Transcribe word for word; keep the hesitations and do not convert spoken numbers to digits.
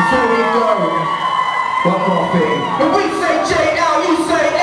before we go, one more thing. If we say J now, you say